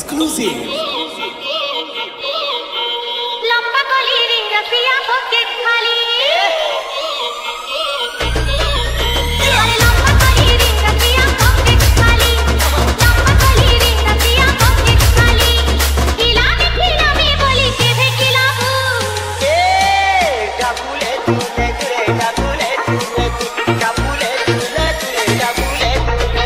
exclusive. लंबा कोली रे रसिया पॉकेट खाली लंबा कोली रे रसिया पॉकेट खाली लंबा कोली रे रसिया पॉकेट खाली खिला में बोली के भे खिलाबू ए डाबुले तूने रे डाबुले तूने डाबुले तूने डाबुले तूने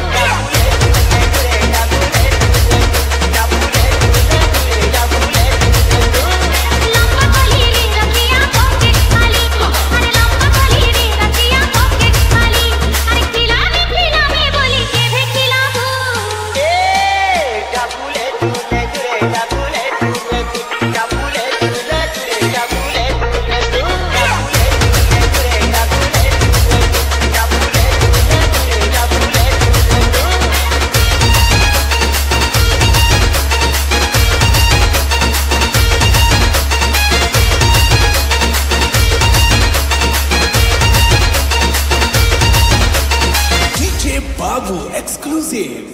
Babu exclusive.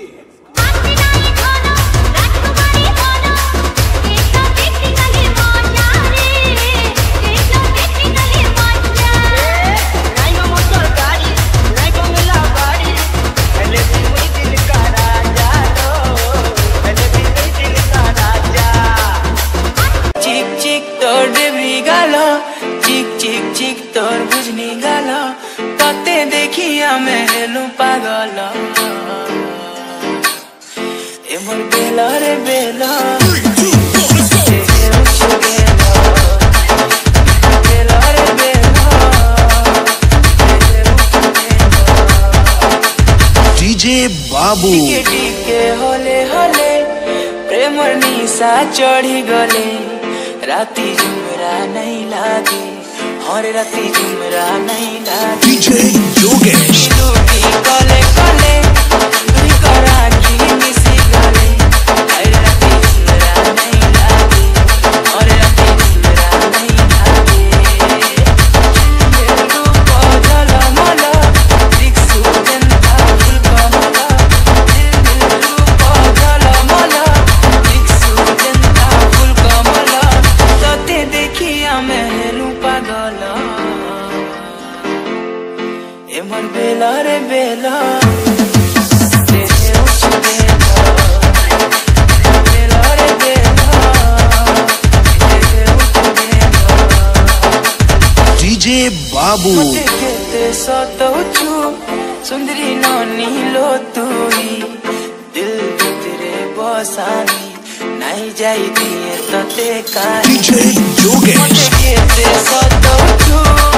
चिक तोर बुझनी गाला तते देखिया मैं हेलू पागल ए मोर बेला रे बेला DJ Babu टिके होले होले प्रेम निशा चढ़ी गले राती जुमरा नहीं लागे हर राती जुमरा नहीं लागे DJ Yogesh कले कले दूरी करा की मिसी गले हर राती जुमरा नहीं लागे हर राती जुमरा नहीं लागे मेरू को जला मला दिखसु जंता फूल कमला मेरू को जला मला दिखसु जंता फूल कमला तते देखिया मैं हेलू पागल ए मन बेला रे बेला DJ Babu केते सतौछु सुंदरी नानी लो तुई दिल भितरे बसानी नहीं जाई दिए तते का DJ Yogesh केते सतौछु